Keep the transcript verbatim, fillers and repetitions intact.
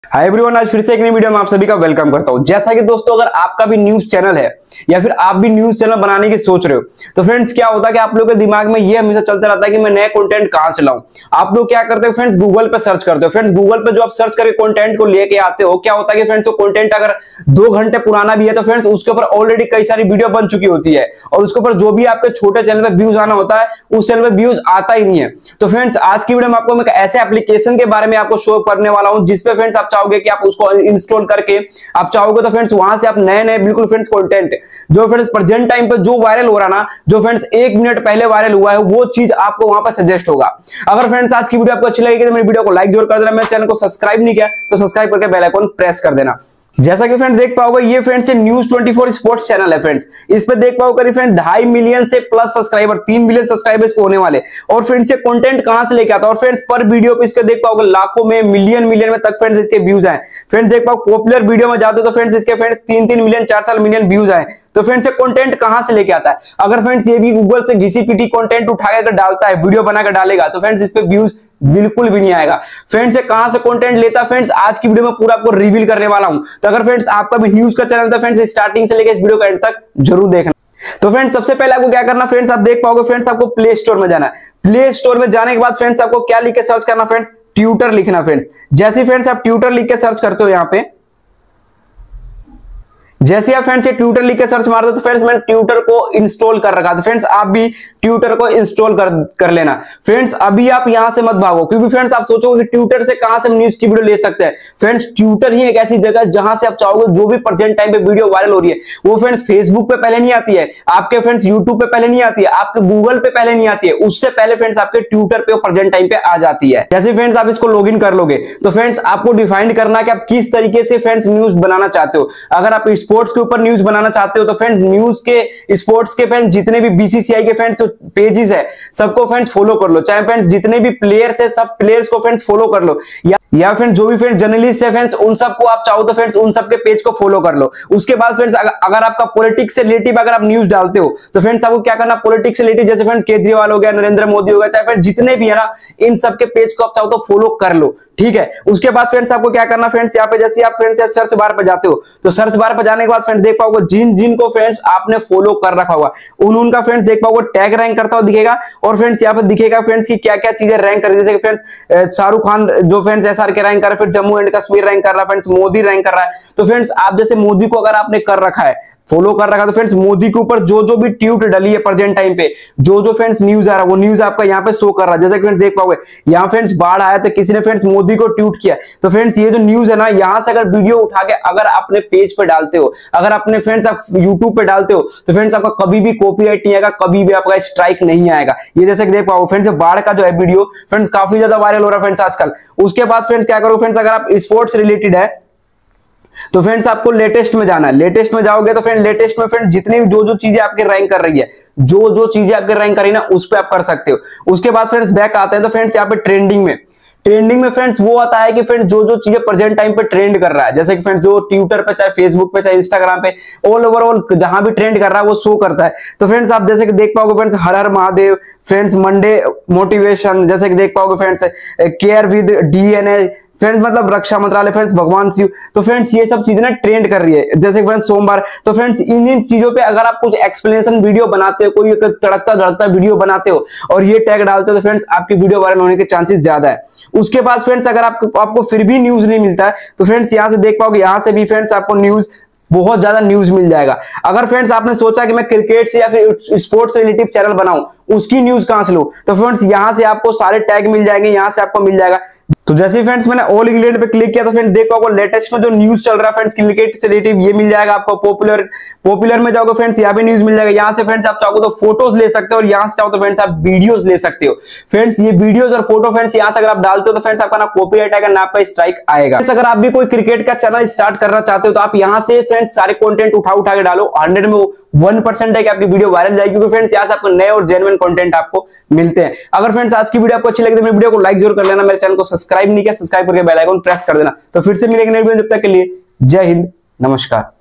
Hi everyone, आज फिर से एक नई वीडियो में आप सभी का वेलकम करता हूं। जैसा कि दोस्तों, अगर आपका भी न्यूज चैनल है या फिर आप भी न्यूज चैनल बनाने की सोच रहे हो, तो फ्रेंड्स क्या होता है कि आप लोगों के दिमाग में ये हमेशा चलता रहता है कि मैं नया कंटेंट कहां से लाऊं। आप लोग क्या करते हो फ्रेंड्स, गूगल पे सर्च करते हो। फ्रेंड्स गूगल पे जो आप सर्च करके कंटेंट को लेके आते हो, क्या होता है कि फ्रेंड्स वो कंटेंट अगर दो घंटे पुराना भी है तो फ्रेंड्स उसके ऊपर ऑलरेडी कई सारी वीडियो बन चुकी होती है और उसके ऊपर जो भी आपके छोटे चैनल पे व्यूज आना होता है उस चैनल पे व्यूज आता ही नहीं है। तो फ्रेंड्स आज की वीडियो में आपको मैं ऐसे एप्लीकेशन के बारे में आपको शो करने वाला हूं जिसपे फ्रेंड्स आप चाहोगे कि आप उसको इंस्टॉल करके आप चाहोगे तो फ्रेंड्स वहां से आप नए नए बिल्कुल फ्रेंड्स कंटेंट जो फ्रेंड्स प्रेजेंट टाइम पे जो वायरल हो रहा ना, जो फ्रेंड्स एक मिनट पहले वायरल हुआ है, वो चीज आपको वहां पर सजेस्ट होगा। अगर फ्रेंड्स आज की वीडियो आपको अच्छी लगेगी तो मेरी वीडियो को लाइक जरूर कर देना। मेरे चैनल को सब्सक्राइब नहीं किया तो सब्सक्राइब करके बेल आइकन प्रेस कर देना। जैसा कि फ्रेंड्स देख पाओगे, ये friends news twenty four sports channel है। फ्रेंड्स इस पे देख पाओगे फ्रेंड्स ढाई मिलियन से प्लस सब्सक्राइबर, तीन मिलियन सब्सक्राइबर्स होने वाले। और फ्रेंड्स ये कंटेंट कहां से लेके आता है और फ्रेंड्स पर वीडियो पे इसके देख पाओगे लाखों में, मिलियन मिलियन में तक फ्रेंड्स इसके व्यूज आए। फ्रेंड्स देख पाओ पॉपुलर वीडियो में जाते हो तो फ्रेंड्स इसके फ्रेंड्स तीन तीन मिलियन, चार चार मिलियन व्यूज आए। तो फ्रेंड्स ये कंटेंट कहां से लेके आता है? अगर फ्रेंड्स ये भी गूगल से घिसी पीटी कंटेंट उठा के डालता है, वीडियो बनाकर डालेगा, तो फ्रेंड्स इस पे व्यूज बिल्कुल भी नहीं आएगा। फ्रेंड्स ये कहां से कंटेंट लेता है फ्रेंड्स आज की वीडियो में पूरा आपको रिवील करने वाला हूं। तो अगर फ्रेंड्स आपका भी न्यूज का चैनल था फ्रेंड्स, स्टार्टिंग से लेकर इस वीडियो का एंड तक जरूर देखना। तो फ्रेंड्स सबसे पहले आपको क्या करना फ्रेंड्स, आप देख पाओगे फ्रेंड्स आपको प्ले स्टोर में जाना है। प्ले स्टोर में जाने के बाद फ्रेंड्स आपको क्या लिख के सर्च करना फ्रेंड्स, ट्यूटर लिखना। फ्रेंड्स जैसे फ्रेंड्स आप ट्यूटर लिख के सर्च करते हो, यहां पे जैसे आप फ्रेंड्स ये ट्यूटर लिख के सर्च मारते हो तो फ्रेंड्स मैंने ट्यूटर को इंस्टॉल कर रखा। तो फ्रेंड्स आप भी ट्यूटर को इंस्टॉल कर कर लेना। फ्रेंड्स अभी आप यहां से मत भागो, क्योंकि फ्रेंड्स आप सोचोगे कि ट्यूटर से कहां से हम न्यूज की वीडियो ले सकते हैं। फ्रेंड्स ट्यूटर ही एक ऐसी जगह जहां से आप चाहोगे जो भी प्रेजेंट टाइम पे वीडियो वायरल हो रही है वो फ्रेंड्स फेसबुक पे पहले नहीं आती है, आपके फ्रेंड्स यूट्यूब पे पहले नहीं आती है, आपके गूगल पे पहले नहीं आती है, उससे पहले फ्रेंड्स आपके ट्यूटर पे प्रेजेंट टाइम पे आ जाती है। जैसे फ्रेंड्स आप इसको लॉग इन कर लोगे तो फ्रेंड्स आपको डिफाइन करना है कि आप किस तरीके से फ्रेंड्स न्यूज बनाना चाहते हो। अगर आप स्पोर्ट्स के ऊपर न्यूज बनाना चाहते हो तो फ्रेंड्स न्यूज के, स्पोर्ट्स के फ्रेंड्स जितने भी बीसीसीआई के फ्रेंड्स पेजेस है सबको फ्रेंड्स फॉलो कर लो। चाहे फ्रेंड्स जितने भी प्लेयर्स है सब प्लेयर्स को फ्रेंड्स फॉलो कर लो, या या फ्रेंड्स जो भी फ्रेंड्स जर्नलिस्ट है फ्रेंड्स उन सबको आप चाहो तो फ्रेंड्स उन सबके पेज को फॉलो कर लो। उसके बाद फ्रेंड्स अगर आपका पॉलिटिक्स से रिलेटिव अगर आप न्यूज डालते हो तो फ्रेंड्स आपको क्या करना, पॉलिटिक्स से रिलेटिव जैसे फ्रेंड्स केजरीवाल हो गया, नरेंद्र मोदी हो गया, चाहे फ्रेंड्स जितने भी है ना, इन सबके पेज को आप चाहो तो फॉलो कर लो। ठीक है, उसके बाद फ्रेंड्स आपको क्या करना फ्रेंड्स, यहाँ पे जैसे आप फ्रेंड्स सर्च बार पर जाते हो तो सर्च बार पर जाने के बाद फ्रेंड्स देख पाओगे जिन जिन को फ्रेंड्स आपने फॉलो कर रखा होगा उन उनका फ्रेंड्स देख पाओगे टैग रैंक करता हुआ दिखेगा। और फ्रेंड्स यहाँ पे दिखेगा फ्रेंड्स की क्या क्या चीजें रैंक कर रही है। जैसे फ्रेंड्स शाहरुख खान जो फ्रेंड्स एसआर के रैंक कर रहा है, फिर जम्मू एंड कश्मीर रैंक कर रहा है, फ्रेंड्स मोदी रैंक कर रहा है। तो फ्रेंड्स आप जैसे मोदी को अगर आपने कर रखा है, फॉलो कर रखा, तो फ्रेंड्स मोदी के ऊपर जो जो भी ट्वीट डली है प्रेजेंट टाइम पे, जो जो फ्रेंड्स न्यूज आ रहा है वो न्यूज आपका यहाँ पे शो कर रहा है। जैसे फ्रेंड्स देख पाओगे यहाँ फ्रेंड्स बाढ़ आया तो किसी ने फ्रेंड्स मोदी को ट्वीट किया, तो फ्रेंड्स ये जो न्यूज है ना, यहाँ से अगर वीडियो उठा के अगर अपने पेज पे डालते हो, अगर अपने फ्रेंड्स आप यूट्यूब पे डालते हो तो फ्रेंड्स आपका कभी भी कॉपीराइट नहीं आएगा, कभी भी आपका स्ट्राइक नहीं आएगा। ये जैसे देख पाओगे फ्रेंड्स बाढ़ का जो है वीडियो फ्रेंड्स काफी ज्यादा वायरल हो रहा है फ्रेंड्स आजकल। उसके बाद फ्रेंड्स क्या करो फ्रेंड्स, अगर आप स्पोर्ट्स रिलेटेड है तो फ्रेंड्स आपको लेटेस्ट में जाना है। लेटेस्ट में जाओगे तो फ्रेंड लेटेस्ट में फ्रेंड जितनी जो जो चीजें आपके रैंक कर रही है, जो जो चीजें आपके रैंक कर रही है ना, उस पे आप कर सकते हो। उसके बाद फ्रेंड्स बैक आते हैं तो फ्रेंड्स यहाँ पे ट्रेंडिंग में ट्रेंडिंग में फ्रेंड्स वो आता है कि फ्रेंड्स जो जो चीजें प्रेजेंट टाइम पे ट्रेंड कर रहा है, जैसे कि फ्रेंड्स जो ट्विटर पे, चाहे फेसबुक पे, चाहे इंस्टाग्राम पे, ऑल ओवर ऑल जहां भी ट्रेंड कर रहा है वो शो करता है। तो फ्रेंड्स आप जैसे कि देख पाओगे फ्रेंड्स हर हर महादेव, फ्रेंड्स मंडे मोटिवेशन, जैसे कि देख पाओगे friends care with DNA, friends मतलब रक्षा मंत्रालय, फ्रेंड्स भगवान शिव। तो फ्रेंड्स ये सब चीजें ना ट्रेंड कर रही है, जैसे फ्रेंड्स सोमवार। तो फ्रेंड्स इन इन चीजों पे अगर आप कुछ एक्सप्लेनेशन वीडियो बनाते हो, कोई तड़कता धड़कता वीडियो बनाते हो और ये टैग डालते हो तो फ्रेंड्स आपकी वीडियो वायरल होने के चांसेस ज्यादा है। उसके बाद फ्रेंड्स अगर आपको आपको फिर भी न्यूज नहीं मिलता है तो फ्रेंड्स यहाँ से देख पाओगे, यहाँ से भी फ्रेंड्स आपको न्यूज बहुत ज्यादा न्यूज मिल जाएगा। अगर फ्रेंड्स आपने सोचा कि मैं क्रिकेट से या फिर स्पोर्ट्स रिलेटिव चैनल बनाऊं, उसकी न्यूज कहां से लूं, तो फ्रेंड्स यहां से आपको सारे टैग मिल जाएंगे, यहां से आपको मिल जाएगा। तो जैसे फ्रेंड्स मैंने ऑल इंग्लैंड पे क्लिक किया तो फ्रेंड्स देख पाओगे लेटेस्ट में जो न्यूज चल रहा है फ्रेंड्स क्रिकेट से रिलेटिव ये मिल जाएगा आपको। पॉपुलर पॉपुलर में जाओगे फ्रेंड्स यहाँ पे न्यूज मिल जाएगा। यहाँ से फ्रेंड्स आप चाहो तो फोटोज ले सकते हो और यहाँ से चाहो तो फ्रेंड्स आप वीडियोस ले सकते हो। फ्रेंड्स ये वीडियोस और फोटो फ्रेंड्स यहाँ से अगर आप डालते हो तो फ्रेंड्स आपका ना कॉपीराइट आएगा ना आपका स्ट्राइक आएगा। अगर आप भी कोई क्रिकेट का चैनल स्टार्ट करना चाहते हो तो आप यहाँ से फ्रेंड्स सारे कंटेंट उठा उठा के डालो, हंड्रेड में वन परसेंट है कि आपकी वीडियो वायरल जाएगी, क्योंकि फ्रेंड्स यहाँ से आपको नए और जेन्युइन कंटेंट आपको मिलते हैं। अगर फ्रेंड्स आज की वीडियो आपको अच्छी लगी तो मेरे वीडियो को लाइक जरूर कर लेना, मेरे चैनल को सब्सक्राइब नहीं किया सब्सक्राइब करके बेल आइकन प्रेस कर देना। तो फिर से मिलेंगे नई वीडियो, जब तक के लिए जय हिंद, नमस्कार।